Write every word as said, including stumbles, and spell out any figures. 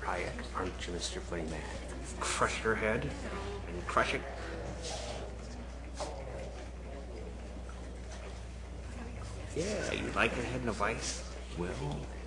I approach Mister Footyman. Crush your head and crush it. Yeah, you like a head in a vice? Well,